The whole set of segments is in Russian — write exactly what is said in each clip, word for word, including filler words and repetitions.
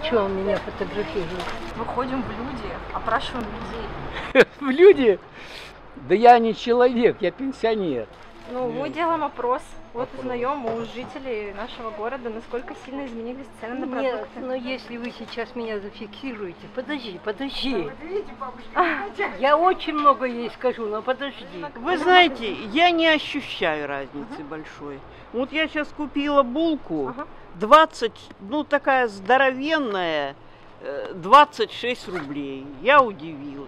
что он меня фотографирует? Выходим в люди, опрашиваем людей. В люди? Да я не человек, я пенсионер. Ну, мы делаем опрос. Вот узнаем у жителей нашего города, насколько сильно изменились цены на Нет, продукты. но если вы сейчас меня зафиксируете, подожди, подожди. Я очень много ей скажу, но подожди. Вы знаете, я не ощущаю разницы большой. Вот я сейчас купила булку, Ага. двадцать, ну такая здоровенная, э, двадцать шесть рублей. Я удивилась.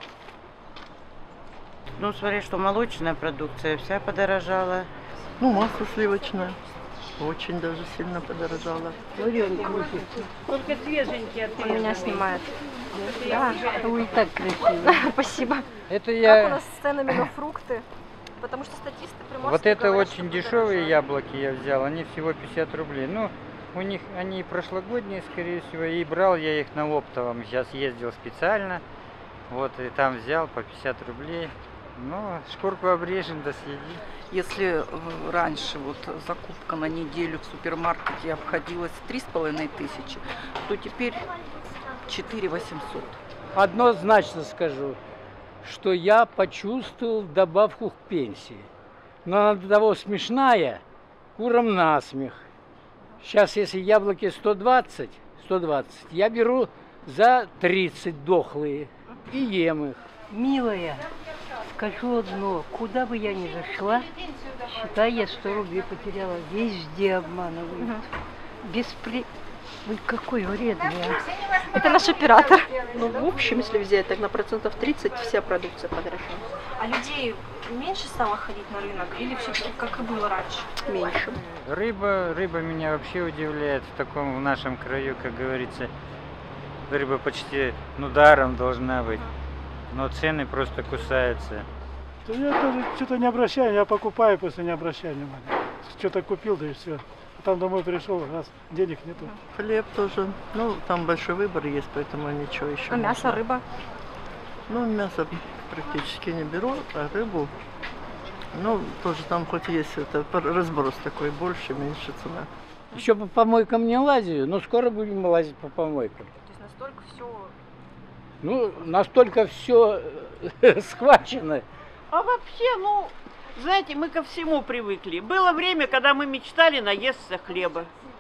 Ну, смотри, что молочная продукция вся подорожала. Ну, масло сливочное. Очень даже сильно подорожало. Варенье крутится. Только свеженькие Он меня снимает. Да. Вы и так красивы. Спасибо. Это Как у я... нас с ценами на фрукты? Потому что статисты Приморские Вот это говорят, очень что дешевые подорожало. яблоки я взял, они всего пятьдесят рублей. Ну, у них они прошлогодние, скорее всего, и брал я их на оптовом. Сейчас ездил специально, вот, и там взял по пятьдесят рублей. Ну, шкурку обрежем, да съедим. Если э, раньше вот закупка на неделю в супермаркете обходилась три с половиной тысячи, то теперь четыре восемьсот. Однозначно скажу, что я почувствовал добавку к пенсии. Но она до того смешная, курам насмех. Сейчас, если яблоки сто двадцать, сто двадцать, я беру за тридцать дохлые и ем их. Милая, скажу одно, куда бы я ни зашла, считай, я сто рублей потеряла. Везде обманывают. Мгм. Беспре... Ой, какой вредный, а. Это наш оператор. Ну, в общем, если взять, так на процентов тридцать вся продукция подорожала. А людей меньше стало ходить на рынок или все-таки как и было раньше? Меньше. Рыба, рыба меня вообще удивляет в таком, в нашем краю, как говорится, рыба почти, ну, даром должна быть, но цены просто кусаются. Да я тоже что-то не обращаю, я покупаю, просто не обращаю внимания. Что-то купил, да и все. Там домой пришел, раз денег нету. Хлеб тоже. Ну, там большой выбор есть, поэтому ничего еще. А мясо, можно. рыба? Ну, мясо практически не беру, а рыбу, ну, тоже там хоть есть это разброс такой, больше, меньше цена. Еще по помойкам не лазю, но скоро будем лазить по помойкам. То есть настолько все. Ну, настолько все схвачено. А вообще, ну, знаете, мы ко всему привыкли. Было время, когда мы мечтали наесться хлеба.